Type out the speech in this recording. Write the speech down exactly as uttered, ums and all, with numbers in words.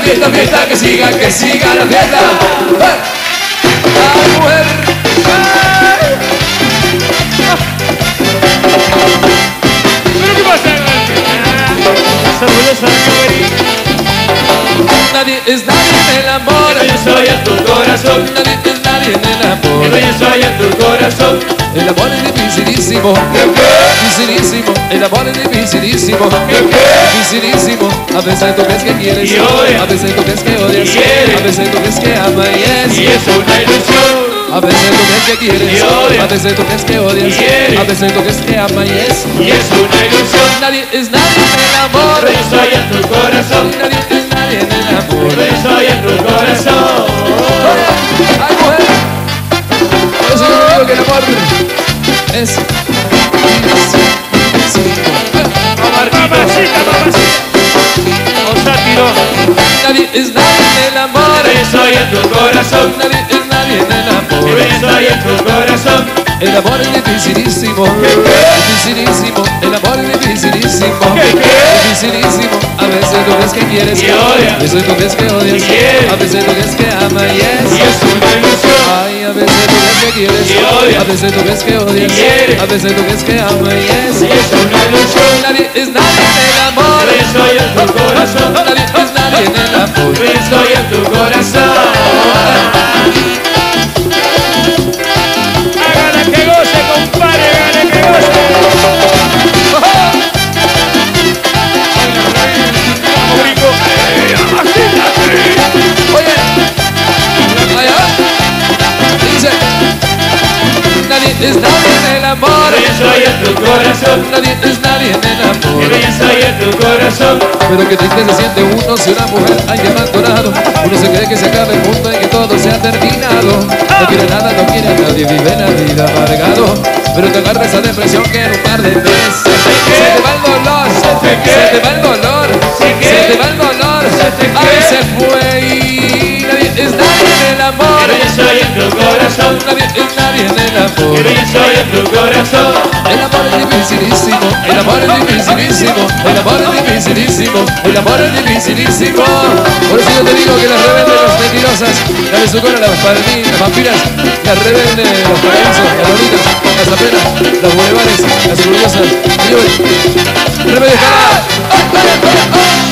fiesta, fiesta, que siga, que siga la fiesta. Ay, mujer. Ay. ¿Pero qué pasa? ¿Estás orgullosa de mi güey? Nadie es nadie en el amor. Yo soy en tu corazón. Nadie es nadie en el amor. Yo soy en tu corazón. El amor es dificilísimo, dificilísimo. El amor es dificilísimo, dificilísimo. A veces tú crees que quieres, a veces tú crees que odias, a veces tú crees que amas y es, Y es una ilusión. a veces tú crees que quieres, a veces tú crees que odias, a veces tú crees que amas y es, Y es una ilusión. nadie es nadie en el amor. Yo soy en tu corazón. Nadie es nadie en el amor. Yo soy en tu corazón. Ay, mujer. Por eso yo digo que el amor es Mamacita, mamacita. O sátiro. nadie es nadie en el amor. Yo soy en tu corazón. Nadie es nadie en el amor. Yo soy en tu corazón. El amor es dificilísimo, dificilísimo. El amor es dificilísimo, dificilísimo. A veces tú ves que quieres, Y odias. a veces tú ves que odias, Y quieres. a veces tú ves que amas y Y es. es una ilusión. Ay, a veces tú ves que quieres, Y odias. a veces tú ves que odias, Y quieres. a veces tú ves que amas y es. Y es una ilusión. Nadie es nadie en el amor. Yo soy en tu corazón. Nadie es nadie en el amor. Yo soy en tu corazón. Hágale que goce, compadre, hágale que goce. Vamos, gringo. Oye, allá dice, nadie es nadie en el amor. Yo soy en tu corazón. Nadie es nadie en el amor. Yo soy en tu corazón. Pero que triste se siente uno si una mujer haya abandonado. Uno se cree que se acaba el mundo y que todo se ha terminado. No quiere nada, no quiere a nadie, vive la vida amargado. Pero te agarra esa depresión que en un par de meses se te va el dolor, se te va el dolor, se te va el dolor. Ay, se fue y nadie es nadie en el amor. Yo soy en tu corazón. Nadie es nadie en el amor. Yo soy en tu corazón. El amor es dificilísimo, el amor es dificilísimo, el amor es dificilísimo, el amor es dificilísimo. Por eso yo te digo que las rebeldes, las mentirosas, las de su cora, las palminas, las vampiras, las rebeldes, los paraísos, las bonitas, las apenas, las bulevares, las orgullosas. Señores, rebeldes, ¡ah! ¡Ah! ¡Ah! ¡Ah!